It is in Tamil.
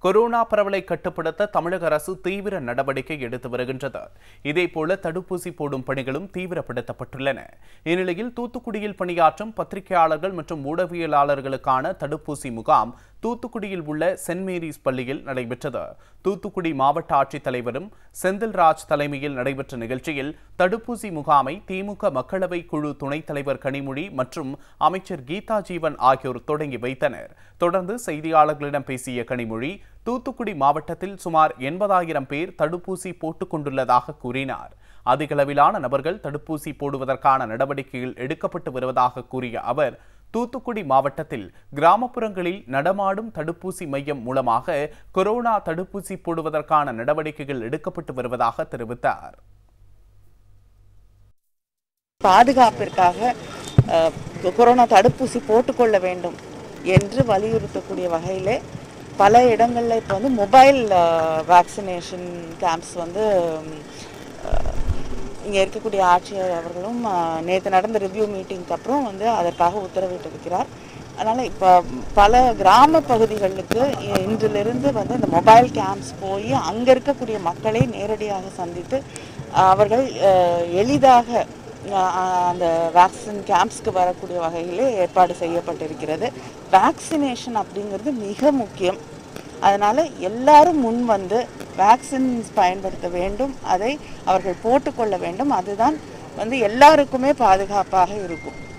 கொரோனா பரவலை கட்டுப்படுத்த தமிழக அரசு தீவிர நடவடிக்கை எடுத்து வருகின்றது. இதேபோல தடுப்பூசி போடும் பணிகளும் தீவிரப்படுத்தப்பட்டுள்ளன. இந்நிலையில் தூத்துக்குடியில் பணியாற்றும் பத்திரிகையாளர்கள் மற்றும் ஊடகவியலாளர்களுக்கான தடுப்பூசி முகாம் தூத்துக்குடியில் உள்ள சென்ட் மேரிஸ் பள்ளியில் நடைபெற்றது. தூத்துக்குடி மாவட்ட ஆட்சித்தலைவரும் செந்தில்ராஜ் தலைமையில் நடைபெற்ற நிகழ்ச்சியில் தடுப்பூசி முகாமை திமுக மக்களவை குழு துணைத் தலைவர் கனிமொழி மற்றும் அமைச்சர் கீதா ஜீவன் ஆகியோர் தொடங்கி வைத்தனர். தொடர்ந்து செய்தியாளர்களிடம் பேசிய கனிமொழி, தூத்துக்குடி மாவட்டத்தில் சுமார் 80,000 பேர் தடுப்பூசி போட்டுக் கொண்டுள்ளதாக கூறினார். அதிகளவிலான நபர்கள் தடுப்பூசி போடுவதற்கான நடவடிக்கைகள் எடுக்கப்பட்டு வருவதாக கூறிய அவர், தூத்துக்குடி மாவட்டத்தில் கிராமப்புறங்களில் நடமாடும் தடுப்பூசி மையம் மூலமாக கொரோனா தடுப்பூசி போடுவதற்கான நடவடிக்கைகள் எடுக்கப்பட்டு வருவதாக தெரிவித்தார். பாதுகாப்பிற்காக கொரோனா தடுப்பூசி போட்டுக்கொள்ள வேண்டும் என்று வலியுறுத்தக்கூடிய வகையிலே பல இடங்களில் இப்போ மொபைல் வேக்சினேஷன் கேம்ப்ஸ் இங்கே இருக்கக்கூடிய ஆட்சியர் அவர்களும் நேற்று நடந்த ரிவ்யூ மீட்டிங்க்கு அப்புறம் அதற்காக உத்தரவிட்டிருக்கிறார். அதனால் இப்போ பல கிராம பகுதிகளுக்கு இன்றிலிருந்து இந்த மொபைல் கேம்ப்ஸ் போய் அங்கே இருக்கக்கூடிய மக்களை நேரடியாக சந்தித்து அவர்கள் எளிதாக அந்த வேக்சின் கேம்ப்ஸ்க்கு வரக்கூடிய வகையிலே ஏற்பாடு செய்யப்பட்டிருக்கிறது. வேக்சினேஷன் அப்படிங்கிறது மிக முக்கியம். அதனால் எல்லாரும் முன் வேக்சின்ஸ் பயன்படுத்த வேண்டும், அதை அவர்கள் போட்டுக்கொள்ள வேண்டும். அதுதான் எல்லாருக்குமே பாதுகாப்பாக இருக்கும்.